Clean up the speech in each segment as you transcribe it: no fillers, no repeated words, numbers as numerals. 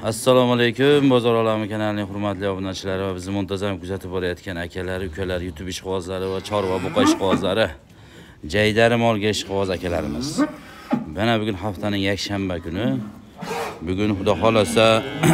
Assalomu alaykum, Bozor olami kanalining hurmatli obunachilari va bizni muntazam kuzatib borayotgan akalar, ukalar, YouTube ishqibozlari va chorva buqa ishqibozlari, jaydari molga ishqiboz akalarimiz. Mana bugun haftaning yakshanba kuni. Bugun xudo xolasa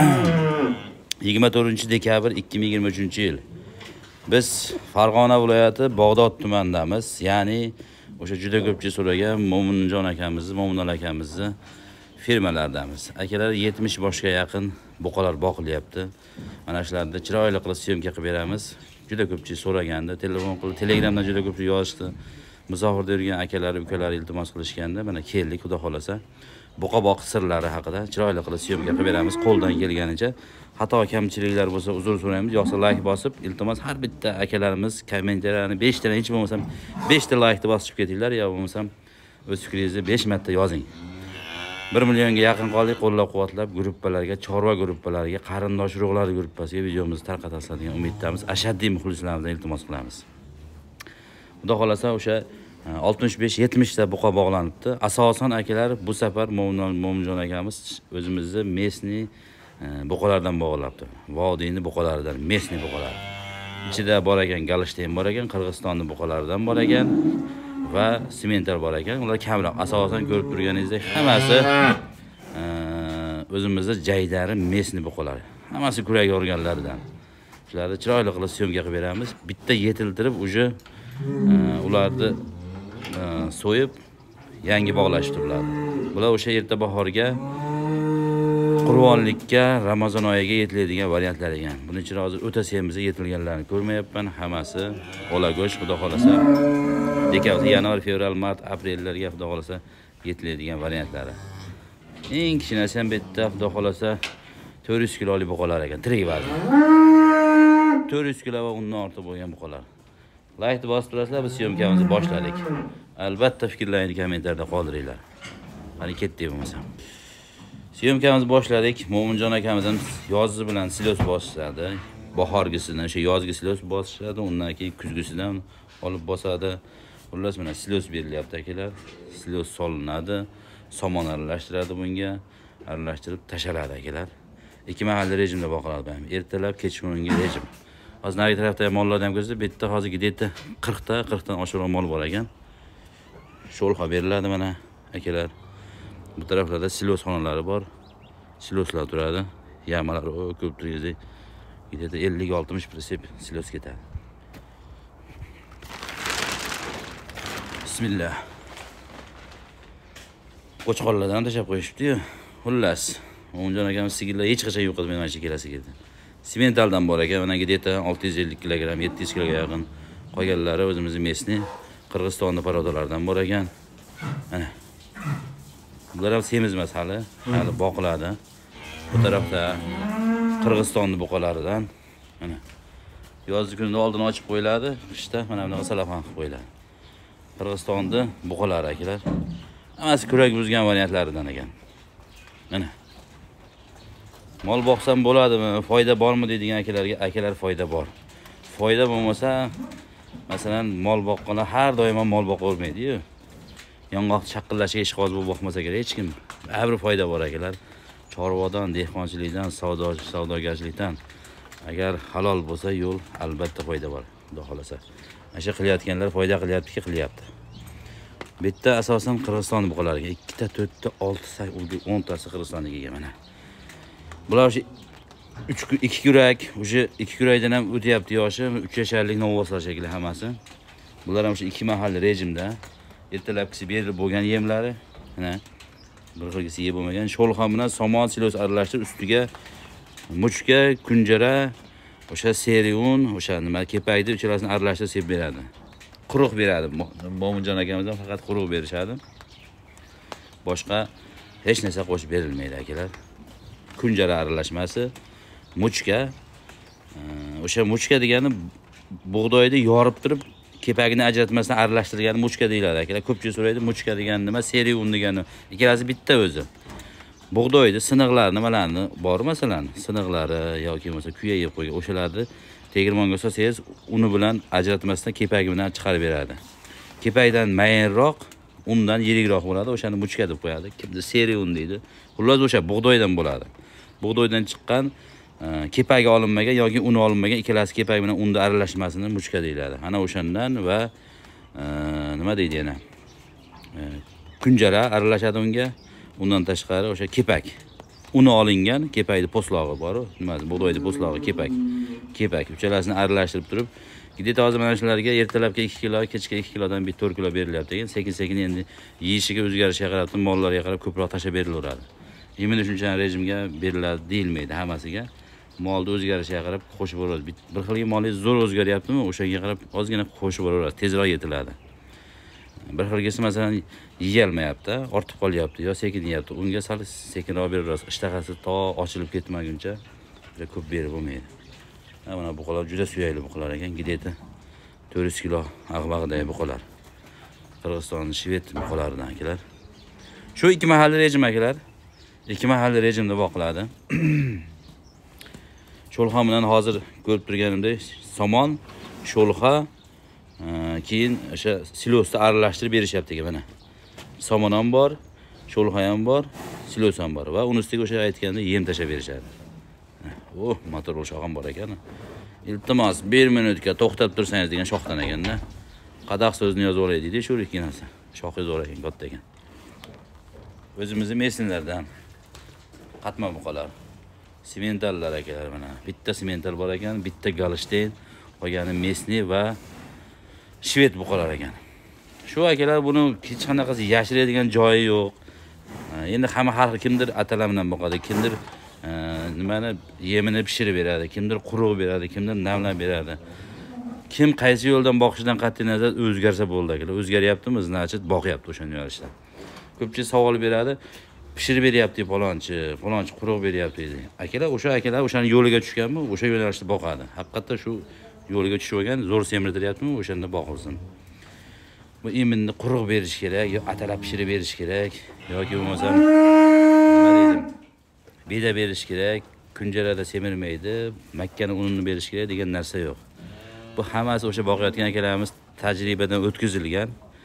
24-dekabr 2023-yil. Biz Farg'ona viloyati Bog'dod tumanidamiz. Ya'ni o'sha juda ko'pchilik so'ragan Mo'minjon akamizni, Mo'minjon akamizni firmalardamiz. Akalar 70 boshga yaqin buqalar boqilyapti. Mana shularda chiroyli qilib syomka qilib beramiz. Juda ko'pchilik so'raganda, telefon qilib, Telegramdan juda ko'pchilik yozishdi. Musofirda yurgan akalar, ukalar iltimos qilishganda, mana keldik, xudo xolasa. Buqa boqish sirlari haqida chiroyli qilib syomka qilib beramiz qo'ldan kelganicha. Xato kamchiliklar bo'lsa uzr so'raymiz. Yo'qsa like bosib, iltimos har bitta akalarimiz kommentariyani 5 ta, hech bo'lmasam 5 ta like bosib ketinglar, yo bo'lmasam o'z fikringizni 5 marta yozing. 1 millionga yaqin qoldik, qo'llab-quvvatlab gruppalarga, chorva gruppalariga, qarindosh urug'lar gruppasiga videomizni tarqatasiz degan umiddamiz. Ashaddiy muxlislarimizdan iltimos qilamiz. Xudo xolasa o'sha 65-70 ta buqa bog'lanibdi. Asosan akalar bu safar Mo'minjon akamiz o'zimizni mesni buqalardan bog'labdi. Vodiyni buqalaridan, mesni buqalar. Ichida bor ekan Galishten bor ekan, Qirg'izistonning buqalaridan bor ekan va simental bor ekan. Ular kamroq. Asosan ko'rib turganingizdek hammasi o'zimizda jaydari mesni buqalar. Hammasi kurak yorganlardan. Shularni chiroyli qilib syomka qilib beramiz. Bitta yetiltirib uje ularni so'yib yangi bog'lashtirib. Bular o'sha erta bahorga, Qur'onlikka, Ramazon oyiga yetiladigan variantlar ekan. Buning uchun hozir o'ta semizga yetilganlarni ko'rmayapman. Hammasi ola go'sht, xudo xolasa. Dekabr, yanvar, fevral, mart, aprellarga xudo xolasa yetiladigan variantlari. Eng kichkinasi ham bitta xudo xolasa 400 kilolik buqalar ekan, tirik vazn. 400 kilo va undan ortiq bo'lgan buqalar. Like bosib turasizlar, biz syomkamizni boshladik. Albatta fikrlaringizni kommentarda qoldiringlar. Qani ketdik bo'lmasam. Syomkamizni boshladik. Mo'minjon akamizdan yozi bilan silos bosishadi. Bahorgisidan, o'sha yozgi silos bosishadi, undan keyin kuzgisidan olib bosadi. Xullas mana silos berilyapti akalar. Silos solinadi, somon aralashtiradi bunga, aralashtirib tashaladi akalar. 2 mahalli rejimda boqiladi. Ertalab, kechqurungi rejim. Hozir nari tarafda mollarni ham ko'rsangiz, bu yerda hozir gidetda 40 dan oshiqroq mol bor ekan. Sho'lxa beriladi mana akalar. Bu taraflarda silos xonalari bor. Siloslar turadi. Yamalar ko'p turadi. Gidetda 50-60 pritsep silos ketadi. Bismillah. Qo'chqonlardan tashab qo'yishibdi-yu. Xullas, Mo'minjon akamiz sigirlar hech qachon yo'qotmaydi mana shu kelasi keldi. Simentaldan bor ekan, mana gideta 650 kg, 700 kg yaqin. Qolganlari o'zimizning mesni Qirg'izistonning parodalaridan bor ekan. Mana. Bular ham semiz emas hali boqiladi. Bu tarafda Qirg'izistonning buqalaridan mana. Yozgi kunda oldin ochib qo'yiladi, qishda mana bunaqa salafan qilib qo'yiladi. Qirg'izistonning buqalari akalar. Hammasi kurak buzgan variantlaridan ekan. Mana. Mol boqsam bo'ladimi, foyda bormi deydigan akalar foyda bor. Foyda bo'lmasa, masalan, mol boqqanlar har doim mol boqavermaydi-yu. Yong'oq chaqillashiga ishqoz bo'lib boqmasa kerak hech kim. Baribir foyda bor akalar. Chorvadan, dehqonchilikdan, savdogarchilikdan agar halol bo'lsa yo'l albatta foyda bor, xudo xolasa. Mana qilayotganlar foyda qilyapti. Bitta asosan Qirg'iziston buqalariga 2 ta, 4 ta, 6 ta, 10 tasi Qirg'izistonnikiga mana. Bular o'sha 2 kurak, o'sha 2 kurakdan ham o'tyapti yoshi, 3 yasharlik novvoslar shekilli hammasi. Bular ham o'sha 2 mahalli rejimda. Ertalabkisi berilib bo'lgan yemlari, mana bir xilgisi yeb bo'lmagan sho'lxa bilan somon silos aralashtirib ustiga muchka, kunjara, o'sha seriun, o'sha nima kepakni uchalasini aralashtirib sep beradi. Quruq beradi. Mo'minjon akamizdan faqat quruq berishadi. Boshqa hech narsa qo'shib berilmaydi akalar. Kunjara aralashmasi, muchka, o'sha muchka degani bug'doyni yorib turib kepagini ajratmasdan aralashtirgan muchka deyiladi akalar. Ko'pchilik so'raydi, muchka degani nima, seriun degani. Ikkalasi bitta o'zi. Bug'doyni siniqlari nimalarni bor masalan, siniqlari yoki bo'lmasa kuya yeb qo'ygan o'shalarni tegirmonga solsangiz, uni bilan ajratmasdan kepagi bilan chiqarib beradi. Kepakdan mayinroq, undan yirikroq bo'ladi, o'shani muchka deb qo'yadi. Kimda seriun deydi. Xullas o'sha bug'doydan bo'ladi. bug'doydan chiqqan kepagi olinmagan yoki uni olinmagan ikkalasi kepak bilan unni aralashmasini muchka deyiladi. Ana o'shandan va nima deydi yana? Kunjara aralashadi unga. Undan tashqari o'sha kepak. Uni olingan kepakni po'slog'i bor-ku, nimasi? Bug'doyning po'slog'i kepak. Kepak uchalasini aralashtirib turib, gideta hozir mana shularga ertalabga 2 kilo, kechga 2 kilodan bir 4 kilo berilyapti ekan. Sekin-sekin endi yeyishiga o'zgarishiga qarab, mollarga qarab ko'proq tashlab berilaveradi. Yemini shuncha rejimga beriladi deyilmaydi hammasiga. Molni o'zgarishiga qarab qo'shib boradi. Bir xilga molingiz zo'r o'zgaryaptimi, o'shanga qarab ozgina qo'shib boraveradi, tezroq yetiladi. Bir xilgisi masalan yeyolmayapti, ortib qolyapti yo sekin yeyapti. Unga sal sekinroq beraverasiz. Ishtahasi to ochilib ketmaguncha juda ko'p berib bo'lmaydi. Mana buqalar juda suyakli buqalar ekan, gideta 400 kilo ag'bag'idagi buqalar. Qirg'izistonning shved buqalaridan akalar. Shu 2 mahalli rejim akalar. 2 mahalli rejimda boqiladi. Sho'lxa bilan hozir ko'rib turganimdek somon, sho'lxa, keyin o'sha silosda aralashtirib berishyapti ekan mana. Somon ham bor, sho'lxa ham bor, silos ham bor va uni ustiga o'sha aytganda yem tashlab berishadi. Motor o'shog'im bor ekan. Iltimos 1 minutga to'xtab tursangiz degan shoxdan ekanda. Qadaq so'zni yozib olay deydi, shu ikkinasi. Shoxi zo'r ekan, katta ekan. O'zimizning mesinlardan qatma buqalar. Simentallar akalar mana. Bitta simental bor ekan, bitta galishten, qolgani mesni va shved buqalar ekan. Shu akalar buni hech qanaqasi yashiradigan joyi yo'q. Endi hamma har kimdir atalar bilan boqadi, kimdir nimani yemini pishirib beradi, kimdir quruq beradi, kimdir namlab beradi. Kim qaysi yo'ldan boqishidan qat'iy nazar o'zgarsa bo'ldi akalar. O'zgaryaptimi, значит, boqyapti o'sha yo'nalishda. Ko'pchilik savol beradi. Pishirib beryapti falonchi quruq beryapti deydi. Akalar, o'sha akalar o'shaning yo'liga tushganmi, o'sha yo'nalishda boqadi. Haqiqatda shu yo'liga tushib olgan, zo'r semirtiryaptimi, o'shanda boqilsin. Bu eminni quruq berish kerak, yo atalab pishirib berish kerak, yoki bo'lmasa nima deydim? Beda berish kerak, kunjarada semirmaydi, makkani unini berish kerak degan narsa yo'q. Bu hammasi o'sha boqayotgan akalarimiz tajribadan o'tkazilgan.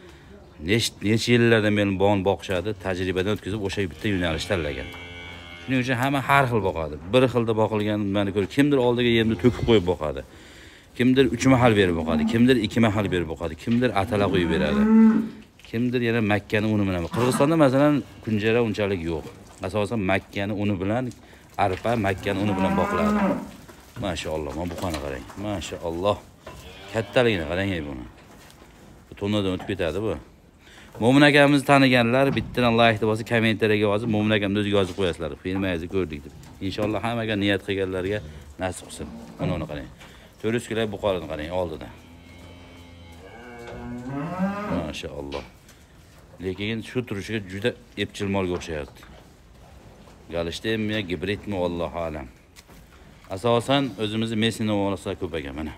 Necha yillardan beri bog'ni boqishadi, tajribadan o'tkazib o'sha bitta yo'nalish tanlagan. Shuning uchun hamma har xil boqadi. Bir xilda boqilgan nimani ko'rib, kimdir oldiga yemni to'kib qo'yib boqadi. Kimdir 3 mahal berib boqadi, kimdir 2 mahal berib boqadi, kimdir atala qo'yib beradi. Kimdir yana makkani uni bilan. Qirg'izistonda masalan kunjara unchalik yo'q. Asosan makkani uni bilan, arpa makkani uni bilan boqiladi. Maşallah, mana bu qani qarang. Maşallah. Kattaligini qarang buni. Bu tonnadan o'tib ketadi bu. Mo'min akamizni taniganlar bittadan like deb olsa kommentariyaga yozib, Mo'min akamni o'ziga yozib qo'yasizlar. Filmingizni ko'rdik deb. Inshaalloh hammaga niyat qilganlarga nasib qilsin. Mana uni qarang. 400 kilo buqarini qarang oldida. Maşallah. Lekin shu turishiga juda epchil molga o'xshayapti. Galishtenmi, gibridmi, vallohu alam. Asosan o'zimizni mesini olsa ko'p ekan mana.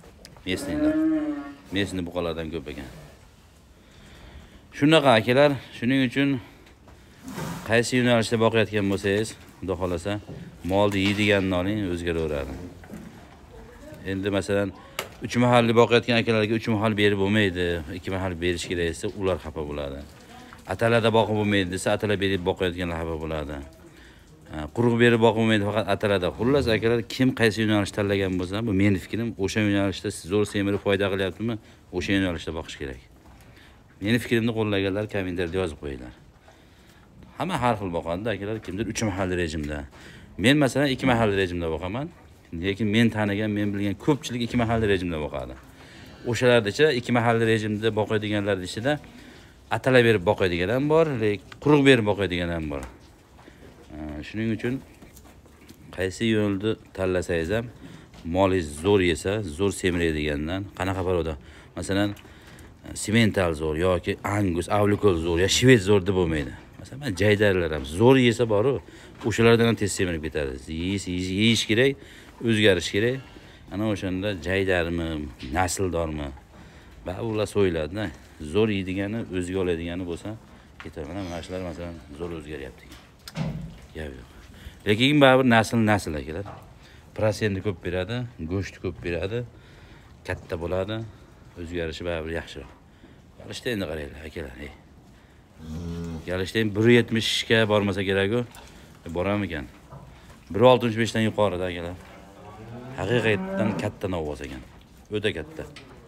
Mesini buqalardan ko'p ekan. Shunaqa akalar, shuning uchun qaysi yo'nalishda boqayotgan bo'lsangiz, xudo xolasa, molni yeydiganini oling, o'zgaraveradi. Endi masalan 3 mahalli boqayotgan akalarga 3 mahal berib bo'lmaydi, 2 mahal berish kerak esa ular xafa bo'ladi. Atalarda boqib bo'lmaydi desa, atalar berib boqayotganlar xafa bo'ladi. Quruq berib boqib bo'lmaydi, faqat atalarda. Xullas akalar, kim qaysi yo'nalish tanlagan bo'lsa, bu mening fikrim, o'sha yo'nalishda siz zo'r semirib foyda qilyaptimi, o'sha yo'nalishda boqish kerak. Mening fikrimni qo'llaganlar kommentariyada yozib qo'yinglar. Hamma har xil boqadi akalar, kimdir 3 mahalli rejimda. Men masalan 2 mahalli rejimda boqaman. Lekin men tanigan, men bilgan ko'pchilik 2 mahalli rejimda boqadi. O'shalarda ichida 2 mahalli rejimda boqadiganlar ichida atalar berib boqadigan ham bor, lekin quruq berib boqadigan ham bor. Shuning uchun qaysi yo'lni tanlasangiz ham molingiz zo'r yesa, zo'r semiradigandan qanaqa paroda. Masalan, simental zo'r yoki angus, avlikol zo'r yo shved zo'r deb bo'lmaydi. Masalan, jaydarlar ham zo'r yesa boru, o'shalardan ham tez semirib ketadi. Yeyish kerak, o'zgarish kerak. Ana o'shanda jaydarmi, nasldormi? Ular so'yiladi. Zo'r yeydigani, o'ziga oladigani bo'lsa, ketaman. Mana shular masalan zo'r o'zgaryapti. Yo'q. Lekin baribir nasl akalar. Prosenti ko'p beradi, go'sht ko'p beradi, katta bo'ladi, o'zgarishi baribir yaxshiroq. Galishten endi qaranglar akalar. Galishten 170 ga bormasa kerak-ku. Boramikan? 1.65 dan yuqorida akalar. Haqiqatan katta novoz ekan. O'ta katta.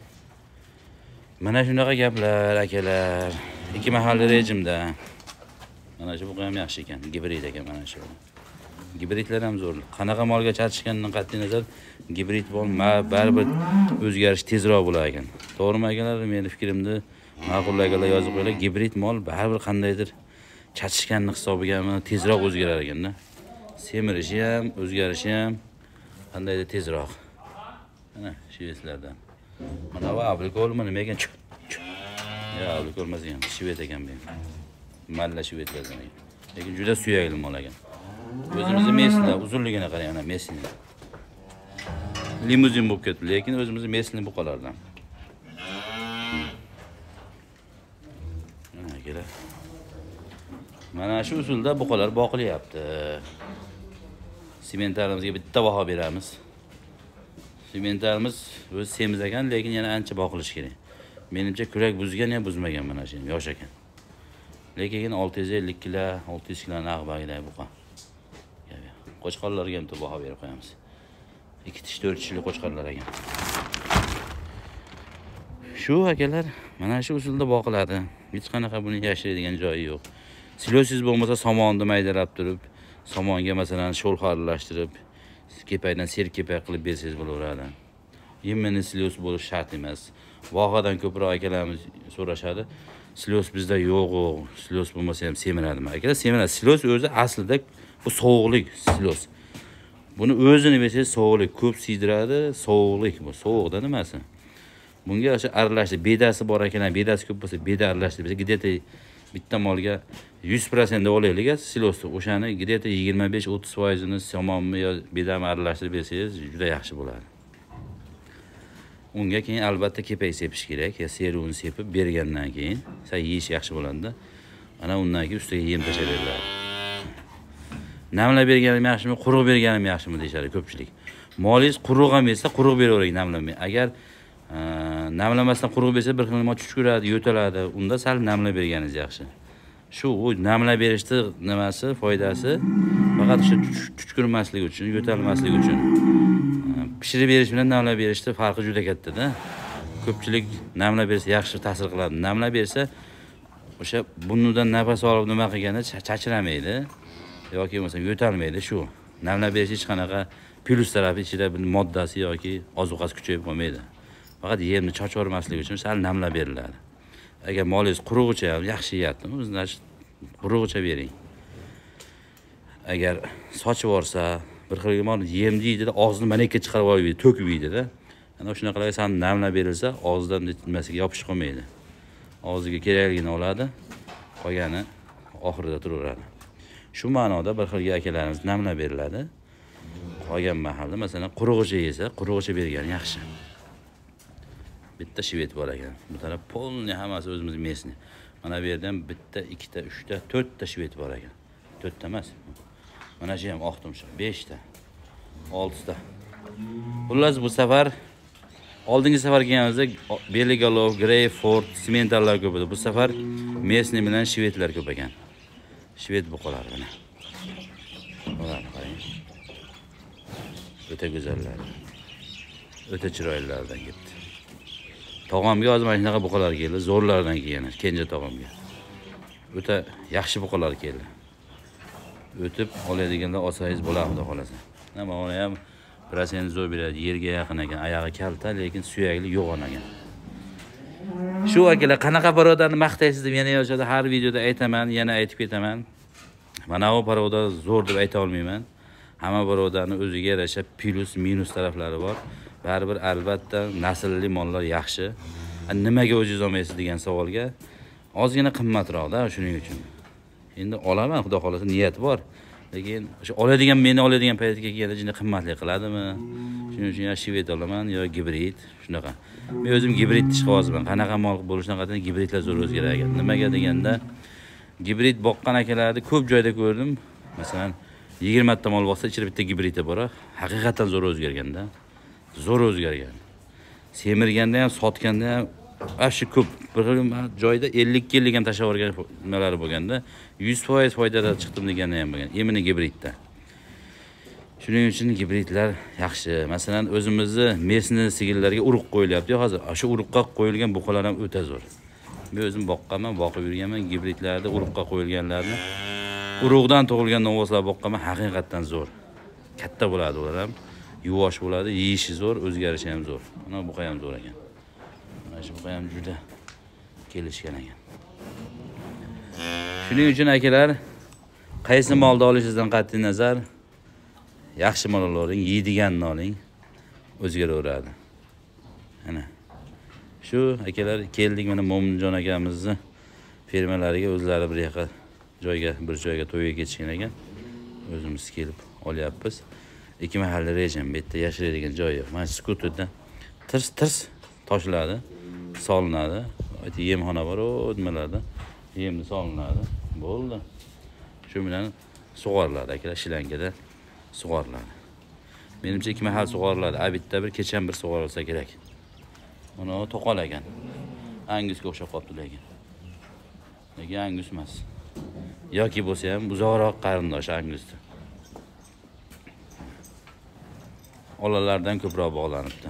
Mana shunaqa gaplar akalar. 2 mahalli rejimda. Mana shu bu ham yaxshi ekan. Gibrid ekan mana shu. Gibridlar ham zo'r. Qanaqa molga chatishganidan qat'iy nazar gibrid baribir o'zgarish tezroq bo'lar ekan. To'g'rimi akalar? Meni fikrimni ma'qullaganlar yozib qo'yinglar. Gibrid mol baribir qandaydir chatishganning hisobigami tezroq o'zgarar ekanda. Semirishi ham, o'zgarishi ham qandaydir tezroq. Mana shvetslardan. Mana bu abrikol nima ekan? Ya, abrikol emas ekan, shvet ekan bu. Malla shvetlardan ekan. Lekin juda suyakli mol ekan. O'zimizning meslar uzunligini qarang, ana mesini. Limuzin bo'lib ketdi, lekin o'zimizning mesli buqalardan. Mana kelar. Mana shu usulda buqalar boqilyapti. Sementarımizga bitta baho beramiz. Sementarimiz o'z semiz ekan, lekin yana ancha boqilish kerak. Menimcha kurak buzgan ya buzmagan mana shu yosh ekan. Lekin 650 kilo, 600 kilo naq bag'ilay buqa. Qo'chqorlarga ham baho berib qo'yamiz. 2 tish 4 tishli qo'chqorlar ekan. Shu akalar, mana shu usulda boqiladi. Hech qanaqa buni yashiradigan joyi yo'q. Silosiz bo'lmasa somonni maydalab turib, somonga masalan sho'lxa aralashtirib, kepakdan serk kepak qilib bersangiz bo'laveradi. Yemini silos bo'lish shart emas. Vohadan ko'proq akalarimiz so'rashadi. Silos bizda yo'q-ku, silos bo'lmasa ham semiradimi? Akalar semiradi. Silos o'zi aslida bu sovuqlik silos. Buni o'zini bersangiz sovuqlik ko'p siydiradi, sovuqlik bu. Sovuqda nimasi? Bunga o'sha aralashtirib, bedasi bor ekan, bedasi ko'p bo'lsa, beda aralashtirib, где-то bitta molga 100% olaylik silosni. O'shani где-то 25-30% ni somonmi yo bedami aralashtirib bersangiz juda yaxshi bo'ladi. Unga keyin albatta kepak sepish kerak, ya seruni sepib bergandan keyin yeyish yaxshi bo'ladi. Ana undan keyin ustiga yem tashlaydilar. Namlab berganim yaxshimi, quruq berganim yaxshimi deyshadi ko'pchilik. Molingiz quruq ham bersa, quruq beravering namlamay. Agar namlamasdan quruq bersa bir xil chuchkuradi, yo'taladi. Unda sal namlab berganingiz yaxshi. Shu namlab berishni nimasi, foydasi faqat o'sha chuchkurmaslik uchun, yo'talmaslik uchun. Pishirib berish bilan namlab berishning farqi juda katta-da. Ko'pchilik namlab bersa yaxshi ta'sir qiladi. Namlab bersa o'sha burnidan nafas olib nima qilganda chachiramaydi yoki bo'lmasa yo'talmaydi shu. Namlab berish hech qanaqa plus tarafi ichida bir moddasi yoki ozuqasi kuchayib qolmaydi. Faqat yemni chochormaslik uchun sal namlab beriladi. Agar molingiz quruqcha yaxshi yeyaptimi, o'zingiz quruqcha bering. Agar sochib yorsa, bir xil mol yem deydi-da, og'zini manakka chiqarib olib to'kib yeydi-da. Ana shunaqalarga sal namlab berilsa, og'zidan nimasiga yopishib qolmaydi. Og'ziga kerakligini oladi, qolgani oxirida turaveradi. Shu ma'noda bir xilga akalarimiz namlab beriladi. Qolgan mahalda masalan quruqcha yesa, quruqcha bergani yaxshi. Bitta shvet bor ekan. Bu taraf polni hammasi o'zimiz mesni. Mana bu yerdan bitta, ikkita, uchta, 4 ta shvet bor ekan. 4 ta emas. Mana shu ham oq tumshuq 5 ta. 6 ta. Xullas bu safar oldingi safar kelganimizda Beligalov, Greyford, Simentallar ko'p edi. Bu safar mesni bilan shvetlar ko'p ekan. Shvet buqalar mana. Ular qarang. O'ta go'zallar. O'ta chiroylilardan ketdi. Tog'amga hozir mana shunaqa buqalar keldi, zo'rlardan kelgan, kenja tog'amga. O'ta yaxshi buqalar keldi. O'tib oladiganlar olsangiz bo'lardi xolasa. Nima ona ham prosent zo'r beradi, yerga yaqin ekan, oyog'i kalta, lekin suyakli yo'g'on ekan. Shu akalar qanaqa parodarni maqtaysiz deb yana yoshada har videoda aytaman, yana aytib ketaman. Mana bu paroda zo'r deb ayta olmayman. Hamma parodarning o'ziga yarasha plus minus taraflari bor. Baribir albatta naslli mollar yaxshi. Nimaga o'zingiz olmaysiz degan savolga ozgina qimmatroq-da shuning uchun. Endi olaman, xudo xolasa niyat bor. Lekin o'sha meni oladigan paytga kelganda juda qimmatli qiladimi? Shuning uchun ya shvet olaman yo gibrid, shunaqa. Men o'zim gibrid ishqibozman. Qanaqa mol bo'lishidan qat'iy gibridlar zo'r o'zgarar ekan. Nimaga deganda gibrid boqqan akalarni ko'p joyda ko'rdim. Masalan, 20 ta mol boqsa, ichida bitta gibridi bor. Haqiqatan zo'r o'zgarganda. Zo'r o'zgargan. Semirganda ham, sotganda ham ashi ko'p. Bir joyda 50 yillik ham tashlab yuborgan nimalari bo'lganda 100% foydadan chiqdim degani ham bo'lgan. Emini gibridda. Shuning uchun gibridlar yaxshi. Masalan, o'zimizni mesni sigirlarga urug' qo'yilyapti. Hozir shu urug'ga qo'yilgan buqalar ham o'ta zo'r. Men o'zim boqqanman, boqib yurganman. Gibridlarda urug'ga qo'yilganlarni urug'dan tug'ilgan novvoslar boqqanman, haqiqatan zo'r. Katta bo'ladi ular ham, yuvosh bo'ladi, yeyishi zo'r, o'zgarishi ham zo'r. Mana buqa ham zo'r ekan. Mana shu buqa ham juda kelishgan ekan. Shuning uchun akalar, qaysi molni olishingizdan qat'iy nazar, yaxshi molni oling, yeydiganni oling, o'zgaraveradi. Ana. Shu akalar keldik mana Mo'minjon akamizni fermalariga, o'zlari bir yoqqa joyga to'yga ketishgan ekan. O'zimiz kelib olyapmiz. Ikki mahalla rejim, bu yerda yashaydigan joy yo'q. Mana skuterda tirs toshladi, solinadi. Yemxona bor, o nimalarda yemni solinadi. Bo'ldi. Shu bilan sug'oriladi akalar, shilankada sug'oriladi. Menimcha ikki mahal sug'oriladi. Abitda bir kecham bir sug'orilsa kerak. Uni to'qol ekan. Angusga o'xshab qolibdi lekin. Lekin angus emas. Yoki bo'lsa ham uzoqroq qarindosh angusdi. Olalardan ko'proq bog'lanibdi.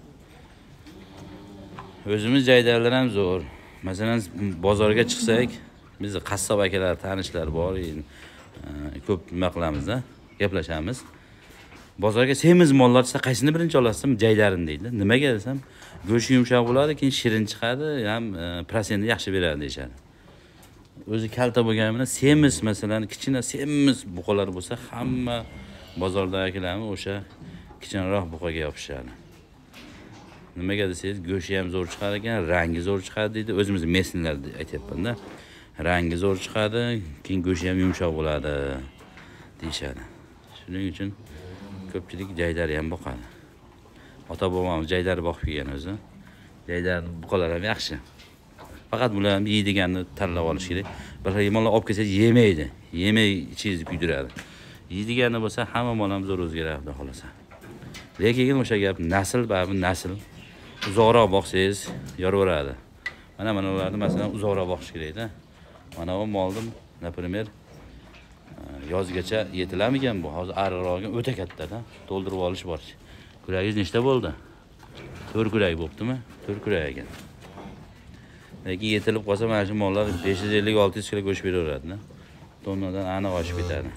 O'zimiz jaydarlar ham zo'r. Masalan, bozorga chiqsak, bizning qassob akalar, tanishlar bor, ko'p nima qilamiz-da, gaplashamiz. Bozorga semiz mollar chiqsa, qaysini birinchi olasizmi? Jaydarini deydi. Nimaga desam, go'shti yumshoq bo'ladi, keyin shirin chiqadi, ham prosentni yaxshi beradi deyshadi. O'zi kalta bo'lganida semiz, masalan, kichkina semiz buqalar bo'lsa, hamma bozordagilarni o'sha kichkinaroq buqaga yopishadi. Nimaga desangiz, go'shti ham zo'r chiqar ekan, rangi zo'r chiqadi deydi. O'zimiz mesnlarda aytayapman-da. Rangi zo'r chiqadi, keyin go'shti ham yumshoq bo'ladi deyshadi. Shuning uchun ko'pchilik jaydar ham boqadi. Ota-bobomiz jaydar boqib kelgan o'zi. Jaydar buqalar ham yaxshi. Faqat bular ham yeydiganni tanlab olish kerak. Bir xil mollar olib kelsa yemaydi. Yemay ichingizni kuydiradi. Yeydiganni bo'lsa hamma mol ham zo'r o'zgaradi xolasa. Lekin o'sha gap nasl babi nasl. Uzoqroq boqsangiz yoraveradi. Mana ularni masalan uzoqroq boqish kerak-da. Mana bu molni, например, yozgacha yetilarmikan bu? Hozir ariqrog'iga o'ta katta-da. To'ldirib olish bor. Kuragingiz nechta bo'ldi? 4 kurak bo'ptimi? 4 kurak ekan. Lekin yetilib qolsa mana shu mollar 550-600 kilo go'sht beraveradi-da. Tonnadan aniq oshib ketadi.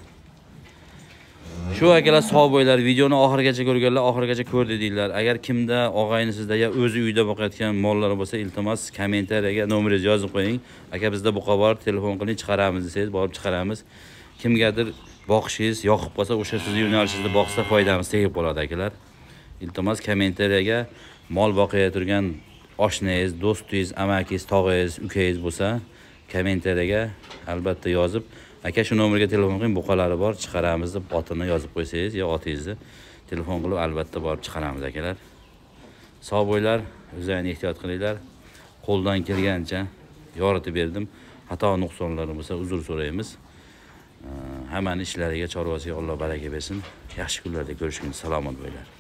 Shu akalar sog' bo'linglar. Videoni oxirigacha ko'rganlar, oxirigacha ko'rdi deydilar. Agar kimda og'aynisizda yo o'zi uyda boqayotgan mollar bo'lsa, iltimos kommentariyaga nomeringizni yozib qo'ying. Aka bizda buqa bor, telefon qiling, chiqaramiz desangiz, borib chiqaramiz. Kimgadir boqishingiz yoqib qolsa, o'sha sizni yo'nalishingizda boqsa foydamiz tegib qoladi akalar. Iltimos kommentariyaga mol boqaya turgan oshnangiz, do'stingiz, amakingiz, tog'ingiz, ukangiz bo'lsa, kommentariyaga albatta yozib, aka shu nomerga telefon qiling, buqalari bor, chiqaramiz deb otini yozib qo'ysangiz yo otingizni telefon qilib albatta borib chiqaramiz akalar. Sog' bo'linglar, o'zlaringizni ehtiyot qilinglar. Qo'ldan kelgancha yoritib berdim. Xato nuqsonlari bo'lsa uzr so'raymiz. Hammaning ishlariga, chorvasiga Alloh baraka bersin. Yaxshi kunlarda ko'rishguncha salomat bo'linglar.